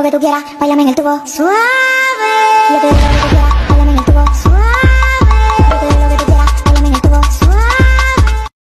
que tú quieras, bailame en el tubo suave.